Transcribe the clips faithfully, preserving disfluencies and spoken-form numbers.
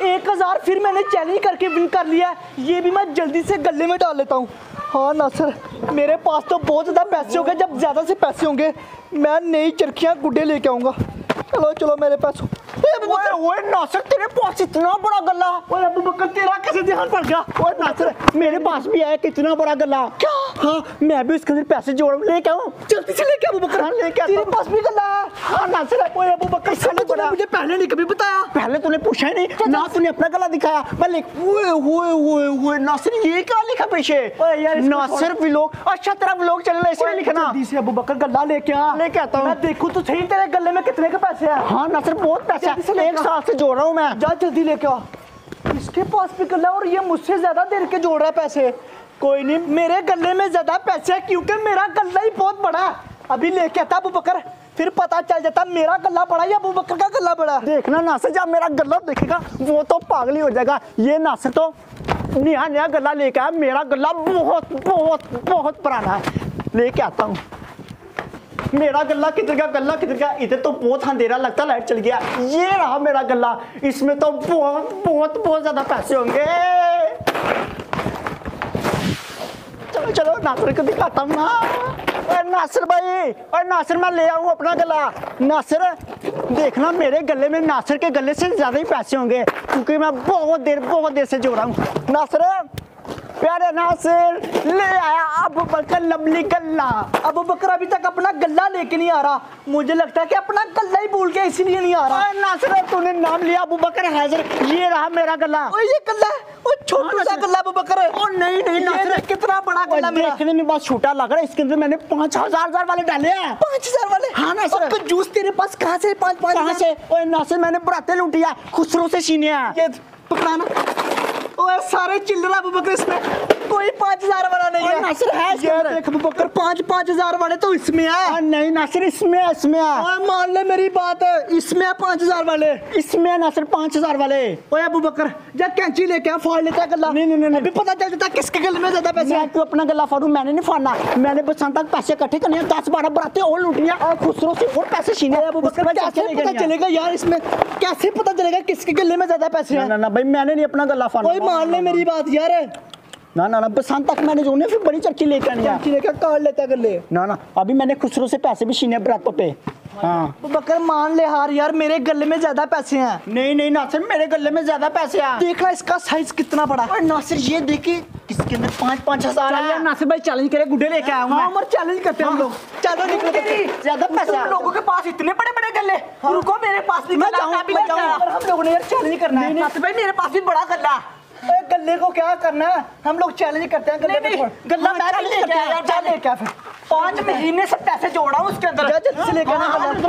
एक हजार फिर मैंने चैलेंज करके विन कर लिया, ये भी मैं जल्दी से गले में डाल लेता हूँ। हाँ नासिर, मेरे पास तो बहुत ज़्यादा पैसे होंगे, जब ज़्यादा से पैसे होंगे मैं नई चरखियाँ गुड्डे लेके आऊँगा। चलो चलो मेरे पास। ओए ओए नासिर, तेरे पास इतना बड़ा गल्ला। ओए अबू बकर, तेरा कैसे ध्यान पड़ गया? ओए नासिर, मेरे पास भी है कितना बड़ा गल्ला। क्या? हाँ, मैं भी उसके अंदर पैसे जोड़ लेके आऊँ। जल्दी से लेके अबू बकर। हाँ, लेके आता तेरे हूँ। पास भी गल्ला है? हाँ नासिर, ओए अबू बकर, साले तूने मुझे पहले नहीं कभी बताया। पहले तूने पूछा ही नहीं ना, तूने अपना गला दिखाया। मैं लिख ओए ओए ओए ओए नासिर, ये क्या लिखा पीछे? ओए यार, नासिर व्लॉग। अच्छा तेरा व्लॉग चैनल है इसलिए लिखना। जल्दी से अबू बकर गल्ला लेके आ। लेके आता हूँ। मैं देखूं तो सही तेरे गले में कितने के पैसे हैं। हाँ नासिर, बहुत पैसा जल्दी से है, लेके एक आ। साल से जोड़ रहा हूँ मैं। जा जल्दी लेके आ। इसके पास भी गल्ला और ये मुझसे ज्यादा देर के जोड़ रहा है पैसे। कोई नहीं, मेरे गले में ज्यादा पैसे है क्योंकि मेरा गल्ला ही बहुत बड़ा है। अभी लेके आता अबू बकर, फिर पता चल जाता मेरा गल्ला बड़ा या अबू बकर का गल्ला बड़ा। देखना नासिर, जब मेरा गल्ला देखेगा वो तो पागल ही हो जाएगा। ये नासिर तो नया नया गल्ला लेके आया, मेरा गल्ला बहुत बहुत बहुत पुराना है। लेके आता हूँ। मेरा गल्ला किधर का, गल्ला किधर का? इधर तो बहुत अंधेरा लगता, लाइट चल गया। ये रहा मेरा गल्ला, इसमें तो बहुत बहुत बहुत ज्यादा पैसे होंगे। चलो चलो नासिर को दिखाता हूँ ना। ओए नासिर भाई, ओए नासिर, मैं ले आऊँ अपना गला। नासिर देखना, मेरे गले में नासिर के गले से ज्यादा ही पैसे होंगे क्योंकि मैं बहुत देर बहुत देर से जोड़ा हूँ। नासिर, प्यारे नासिर, ले आया अबू बकर लवली गल्ला। अबू बकर अभी तक अपना गल्ला लेके नहीं आ रहा, मुझे लगता है कि अपना गल्ला ही भूल गया इसीलिए नहीं आ रहा। ओए नासिर, तूने नाम लिया अबू बकर हाजिर, ये रहा मेरा गल्ला। ओए ये गल्ला है, ओ छोटा सा गल्ला अबू बकर है। ओ नहीं नहीं नासिर, कितना बड़ा गल्ला मेरा। देखने में बहुत छोटा लग रहा है, इसके अंदर मैंने पाँच हजार हजार वाले डाले हैं। पाँच हजार वाले? हाँ नासिर। तो जूस तेरे पास कहाँ से पाँच पाँच कहाँ से? ओए नासिर, मैंने बराते लूटी है, खुसरो से छीने हैं। ये पकड़ाना। ओए सारे चिल्लर अबू बकर, इसमें कोई पाँच हजार वाला नहीं है। नासिर है इसके ये अंदर। देख अबू बकर, पाँच पाँच हजार वाले तो इसमें है। नहीं नासिर, इसमें है, इसमें है। ओए मान ले मेरी बात, इसमें है पाँच हजार वाले। इसमें है नासिर पाँच हजार वाले। ओए अबू बकर, जा कैंची लेके आ, फाड़ लेता है गल्ला। नहीं नहीं नहीं, अभी पता चल जाता किसके गले में ज्यादा पैसे मैं हैं। क्यों अपना गला फाड़ू? मैंने नहीं फाड़ना, मैंने बसंत तक पैसे इकट्ठे करने हैं, दस बारह बराते और लूटियां और खुसरो से और पैसे छीने। अबू बकर, कैसे पता चलेगा यार, इसमें कैसे पता चलेगा किसके गले में ज्यादा पैसे ना हैं? ना ना भाई, मैंने नहीं अपना गला फाड़ना। ओए मान ले मेरी बात यार। ना ना ना, बसंत तक मैंने जोड़ने, फिर बड़ी चरखी लेकर आनी है। कैंची लेके काट लेता गले। ना ना, अभी मैंने खुसरो से पैसे भी छीने बरातों पे। हाँ अबू बकर मान ले हार यार, मेरे गले में ज्यादा पैसे हैं। नहीं नहीं नासिर, मेरे गले में ज्यादा पैसे हैं। देखना इसका साइज कितना बड़ा है। और नासिर ये देखिए, इसके अंदर पाँच पाँच हजार चल यार है। नासिर भाई, चैलेंज करे, गुड्डे लेके आया हूं मैं। उमर चैलेंज करते हैं हम लोग। चलो निकलो, ज्यादा पैसे हैं। लोगों के पास इतने बड़े बड़े गले, रुको मेरे पास भी मैं गल्ला, जाऊं, भी मैं लेके जाऊं। आया। हम लोगों ने यार चैलेंज करना है। नासिर भाई मेरे पास भी बड़ा गल्ला। ए, गल्ले को क्या करना है, हम लोग चैलेंज करते हैं गल्ले पे। गल्ला मैं भी लेके आया यार, जा लेके आ फिर। पाँच महीने से पैसे जोड़ा हूं उसके अंदर। जा जल्दी से लेके आना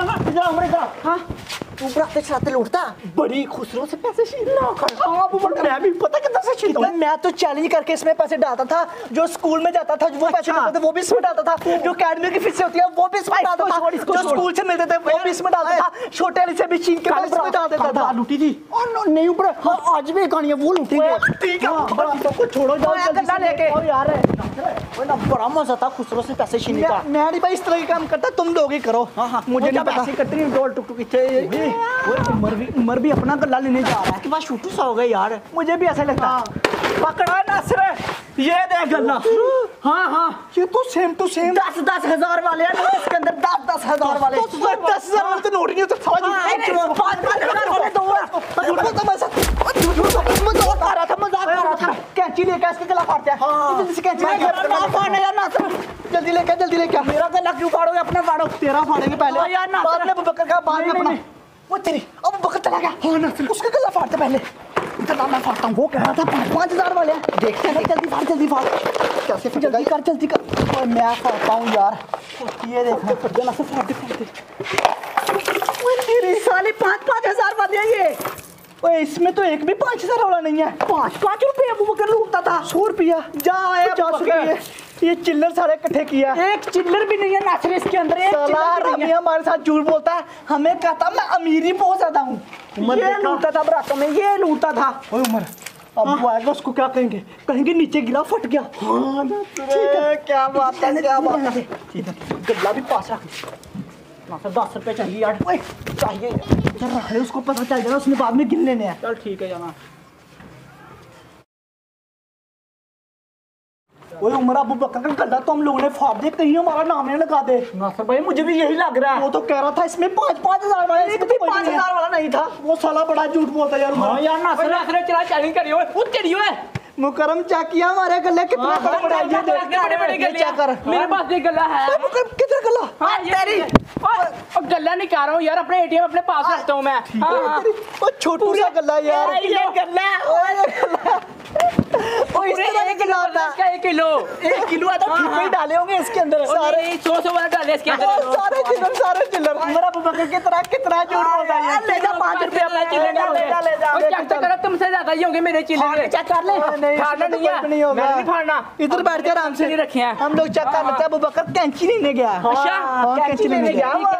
गल्ला। हाँ तू बराते चलाते लूटता, बड़ी खुसरो से पैसे छीनना। हाँ अबू बकर, मैं भी पता कितना से छीनता हूँ। मैं तो चैलेंज करके इसमें पैसे डालता था, जो स्कूल में जाता था वो पैसे डालता था वो भी इसमें डालता था, जो अकेडमी की फीस होती है वो भी इसमें डालता था, जो स्कूल से मिलते थे वो भी इसमें डालता था, छोटे वाले से भी छीन के मैं इसमें डाल देता था। लूटी थी और नहीं ऊपर। हाँ, आज भी कहानी है, वो लूटेंगे। ठीक है, कुछ छोड़ो, जाओ गल्ला लेके। यार ना, बड़ा मजा था खुसरो से पैसे छीनने का। मैं नहीं भाई इस तरह के काम करता, तुम लोग ही करो। हाँ हाँ, मुझे नहीं पता। पैसे कट रही डोल टुक टुक इतने। उमर भी उमर भी अपना गल्ला लेने जा रहा है। इसके बाद शूटू सा हो गया यार, मुझे भी ऐसा लगता है। पकड़ा नासिर, ये देख गल्ला। हाँ हाँ, ये तो सेम टू सेम दस दस हजार वाले हैं ना, इसके अंदर दस दस हजार वाले। दस हजार वाले तो नोट नहीं होते। मजाक आ रहा था, मजाक आ रहा था। कैंची लेके इसके गला फाड़ते हैं। जल्दी से कैंची लेके जल्दी लेके जल्दी लेके। मेरा गला क्यों फाड़ोगे? अपना फाड़ो। तेरा फाड़ेंगे पहले यार ना, बाद में अबू बकर का, बाद में नहीं, अपना। नहीं। वो तेरी अबू बकर चला गया। हाँ नासिर, उसका गला फाड़ते पहले। गला मैं फाड़ता हूँ, वो कह रहा था पाँच पाँच हजार वाले हैं। देखते हैं, जल्दी फाड़ जल्दी फाड़। कैसे फाड़? जल्दी कर जल्दी कर। और मैं फाड़ता हूँ यार, ये देखना फट गया। नासिर फाड़ दे फाड़ दे। वो तेरी साले पाँच पाँच हजार वाले हैं ये। ओए इसमें तो एक भी पाँच हजार वाला नहीं है। पाँच पाँच रुपए अबू बकर लूटता था। सौ रुपया जा आया पचास रुपये। ये चिल्लर सारे इकट्ठे किया। एक चिल्लर भी नहीं है नासिर इसके अंदर। एक साला चिल्लर भी नहीं रमी है। हमारे साथ झूठ बोलता है, हमें कहता मैं अमीर ही बहुत ज्यादा हूँ। ये लूटता था बरातों में, ये लूटता था। ओए उमर, अब वो आएगा उसको क्या कहेंगे? कहेंगे नीचे गिरा फट गया। हाँ ठीक है, क्या बात है, क्या बात है। ठीक है, गल्ला भी पास रख। नासिर दस रुपए चाहिए यार। ओए चाहिए यार, रख ले, उसको पता चल जाएगा, उसने बाद में गिन लेने हैं। चल ठीक है जाना। ओए उमर अबू बकर का गला तो हम लोगों ने फाड़ दिया, कहीं हमारा नाम नहीं लगा दे। नासिर भाई मुझे भी यही लग रहा है। वो तो कह रहा था इसमें पाँच पाँच हजार वाला, एक भी पाँच हजार वाला नहीं था। वो साला बड़ा झूठ बोलता है यार। हाँ यार नासिर नासिर चला चैलेंज करियो, वो तेरी है। मुकरम चेक किया हमारे गले कितना बड़ा बड़ा है, ये देख बड़े बड़े गले चेक कर। मेरे पास एक गला है। मुकरम किधर गला? हाँ तेरी और गला नहीं कह रहा हूँ यार, अपने एटीएम अपने पास रखता हूँ मैं। हाँ वो छोटू सा गला यार, ये गला ओ इस तरह का गला होता है। इसका एक किलो एक किलो है तो ठीक ही डाले होंगे इसके अंदर सारे। सारे सौ सौ वाला डाले इसके अंदर। ओ, सारे चिल्लर सारे चिल्लर। मेरा अबू बकर की तरह कितना झूठ बोलता है यार। ले जा पाँच रुपए अपने चिल्लर का, ले जा ले जा। और चेक तो करो, तुमसे ज्यादा ही होंगे मेरे चिल्लर। चेक कर ले। फाड़ना नहीं है, नहीं होगा, मैं नहीं फाड़ना। इधर बैठ जा आराम से। नहीं रखे हैं हम लोग चेक कर लेते हैं। अबू बकर कैंची लेने गया। अच्छा कैंची लेने गया।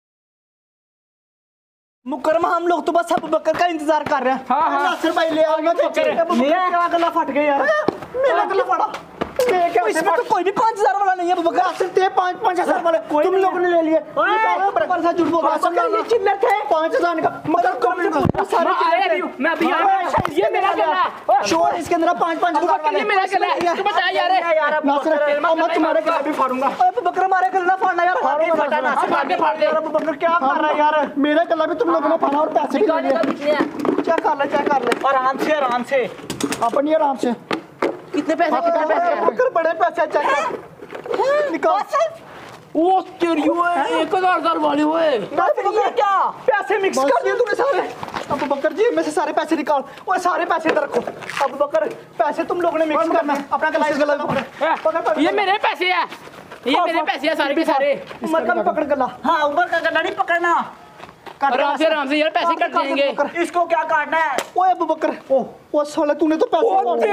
मुकरम हम लोग तो बस अबू बकर का इंतजार कर रहे हैं। हाँ, हाँ। नासिर भाई ले आओ, मैं मेरा गला फट गया यार, मेरा गला फटा। इसमें तो कोई भी पाँच हजार वाला नहीं है अबू बकर। नासिर ते पाँच पाँच हजार वाले तुम लोगों ने ले लिए। बराबर सा झूठ बोल रहा है। ये चिल्लर थे पाँच हजार का, मगर कम सारे चिल्लर। मैं अभी ये मेरा गला शोर इसके अंदर पाँच पाँच हजार। ये मेरा गला है, तू बता यार। नासिर मैं तुम्हारे गला भी फाड़ूंगा। अबू बकर हमारे गला ना फाड़ना यार। फटा ना फाड़ दे फाड़ दे। अबू बकर क्या कर रहा है यार? मेरा गला भी तुम लोगों ने फाड़ा और पैसे भी ले लिए। चेक कर ले चेक कर ले आराम से आराम से अपन ये आराम से। कितने पैसे कितने पैसे अबू बकर बड़े पैसे चेक कर निकाल। वो तेरी ओए एक हजार हजार वाले ओए। ये क्या पैसे मिक्स कर दिए तूने सारे? अबू बकर जी में से सारे पैसे निकाल। ओए सारे पैसे इधर रखो। अबू बकर पैसे तुम लोगों ने मिक्स करना है, अपना गला इस गला में पकड़। ये मेरे पैसे है, ये मेरे पैसे है सारे के सारे। उमर का पकड़ गला। हाँ उमर का गला नहीं पकड़ना। आराम से आराम से यार, पैसे कट जाएंगे। इसको क्या काटना है? ओए अबू बकर ओ वो साले तूने तो पैसे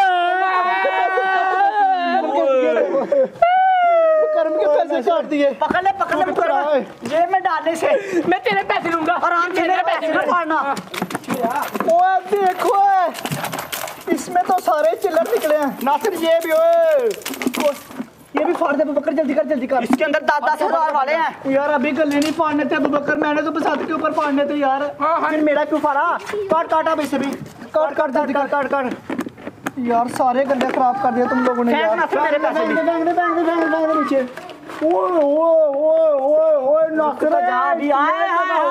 कर्म के पैसे काट दिए। पकड़ ले पकड़ ले मुकरम, जेब में डालने से मैं तेरे पैसे लूंगा। आराम से मेरे पैसे मत फाड़ना। ओए देखो इसमें तो सारे चिल्लर निकले हैं। नासिर ये भी ओए ये भी फाड़ दे अबू बकर, जल्दी कर जल्दी कर। इसके अंदर दस दस हजार वाले हैं यार। अभी गले नहीं फाड़ने थे अबू बकर, मैंने तो बसात के ऊपर फाड़ने थे यार। फिर मेरा क्यों फाड़ा? काट काट अब इसे भी काट काट जल्दी काट काट काट। यार सारे गले खराब कर दिए तुम लोगों ने यार। मेरे पैसे भी नीचे। ओए ओए ओए ओए ओए नासिर जा भी आए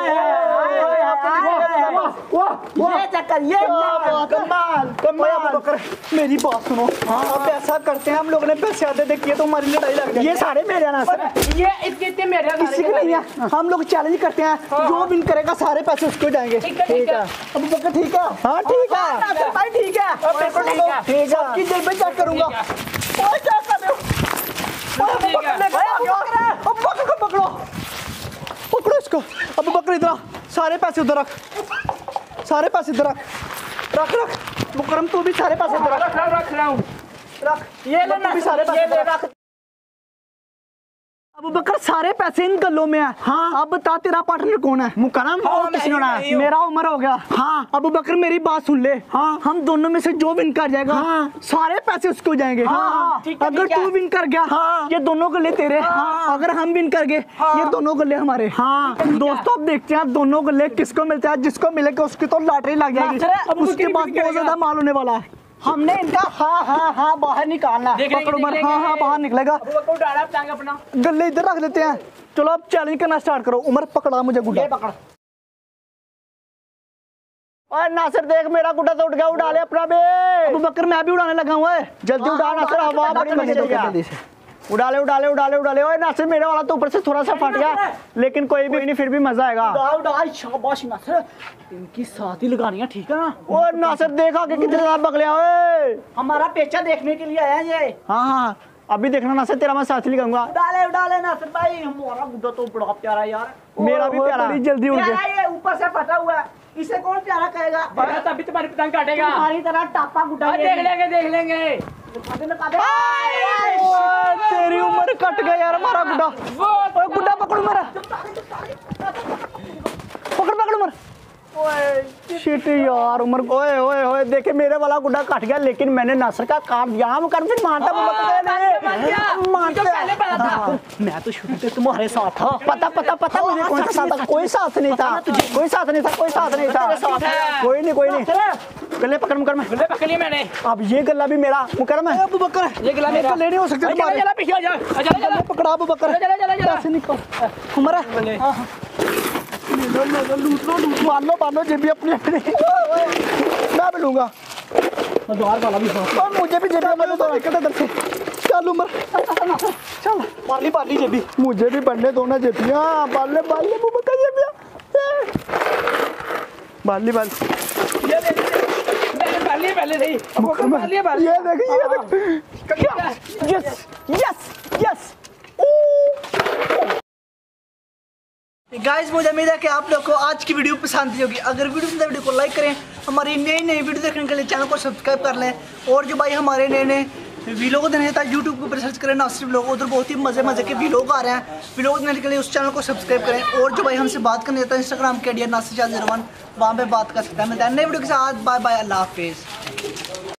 ये चक्कर ये कमाल कमाल। अबू बकर मेरी बात सुनो। अब ऐसा करते हैं, हम लोगों ने पैसे आधे दे किए तो हमारी लड़ाई लग जाएगी। ये सारे मेरे ना ये इसके इतने मेरे किसी के नहीं है। हम लोग चैलेंज करते हैं, जो विन करेगा सारे पैसे उसको जाएंगे। ठीक है अबू बकर ठीक है? हाँ ठीक है नासिर भाई ठीक है। बिल्कुल ठीक है ठीक है सबकी जेब में चेक करूंगा। ओए क्या कर रहे हो? अबू बकर को पकड़ो पकड़ो इसको। अबू बकर इधर सारे पैसे उधर रख, सारे पैसे इधर रख रख रख। मुकरम तू भी सारे पैसे इधर रख रख रहा हूँ रख। ये ले तू भी सारे पैसे रख। अबू बकर सारे पैसे इन गल्लों में है। हाँ अब बता तेरा पार्टनर कौन है? मुकरम और किसी ने? मेरा उमर हो गया। हाँ अबू बकर मेरी बात सुन ले। हाँ हम दोनों में से जो विन कर जाएगा हाँ सारे पैसे उसको जाएंगे। हाँ अगर तू विन कर गया हाँ ये दोनों गले तेरे। हाँ अगर हम विन कर गए ये दोनों गले हमारे। हाँ दोस्तों अब देखते हैं दोनों गले किसको मिलता है। जिसको मिलेगा उसकी तो लॉटरी लग जाएगी। अब उसके बाद बहुत ज्यादा माल होने वाला है। हमने इनका हाँ हाँ हाँ बाहर निकालना। पकड़ उमर हाँ हाँ बाहर निकलेगा। अपना गले इधर रख देते हैं। चलो अब चैलेंज करना स्टार्ट करो। उमर पकड़ा मुझे गुड्डा। पकड़। ओए नासिर देख मेरा गुड्डा तो उठ गया, उड़ा ले अपना बे। अबू बकर मैं भी उड़ाने लगा हूँ। जल्दी उड़ा नासिर, हवा बड़ी मजे जल्दी से उड़ा ले उड़ा ले उड़ा ले उड़ा ले। ओए नासिर मेरे वाला तो ऊपर से थोड़ा सा फट गया, लेकिन कोई भी नहीं, फिर भी मजा आएगा। उड़ा उड़ा शाबाश नासिर, इनकी साथ ही लगानी है ठीक है ना। ओ नासिर देखा कि कितने ज्यादा बगलिया। ओए हमारा पेचा देखने के लिए आया ये। हाँ हाँ अभी देखना नासिर, तेरा मैं साथ ही लगाऊंगा। उड़ा उड़ा ले नासिर भाई, हमारा गुड्डा तो बड़ा प्यारा यार। मेरा भी प्यारा, बड़ी जल्दी उड़ गया। ये ऊपर से फटा हुआ है, इसे कौन प्यारा कहेगा? तभी तुम्हारी पतंग काटेगा। तुम्हारी तरह टापा गुड्डा देख लेंगे देख लेंगे। तेरी उम्र कट गया यार हमारा गुड्डा। गुड्डा पकड़ मेरा, पकड़ पकड़ उमर। शिट यार उमर, ओए ओए ओए देखे मेरे वाला गुड्डा कट गया, लेकिन मैंने नासिर का काट दिया। हम कर फिर मानता मानता मैं तो शुरू से तुम्हारे साथ था। पता पता पता मुझे कौन सा साथ था, कोई साथ नहीं था, कोई साथ नहीं था, कोई साथ नहीं था, कोई नहीं कोई नहीं। गले पकड़ मुकरम, गले पकड़ लिया मैंने। अब ये गला भी मेरा मुकरम है। अबू बकर ये गला मेरा। गले नहीं हो सकते तुम्हारे। चला पीछे आ जा, चला चला पकड़ा अबू बकर, चला चला चला ऐसे निकल उमर। हां हां लो लो लूट लो लूट मान लो मान लो जेबी अपनी अपनी। मैं भी लूंगा द्वार वाला भी और मुझे भी जेबी में दो निकल इधर से। चल उमर चल पाली पाली जेबी, मुझे भी बनने दो ना जेबियां। बाले बाले अबू बकर जेबियां, बाली बाली ये देख मैंने पहले पहले नहीं मुकरम लिया पहले। ये देख ये देख, यस यस यस। गाइस मुझे उम्मीद है कि आप लोग को आज की वीडियो पसंद आई होगी। अगर वीडियो पसंद है वीडियो को लाइक करें, हमारी नई नई वीडियो देखने के लिए चैनल को सब्सक्राइब कर लें। और जो भाई हमारे नए नए वीलॉग देने था यूट्यूब के ऊपर सर्च करें नासिर व्लॉग, उधर बहुत ही मजे मजे के वीलॉग आ रहे हैं। वीलॉग देने के लिए उस चैनल को सब्सक्राइब करें। और जो भाई हमसे बात करने था इंस्टाग्राम के डी नासिर चार जीरो वन, वहाँ पे बात कर सकते हैं। मिलता है नई वीडियो के साथ। बाय बाय, अल्लाह हाफिज़।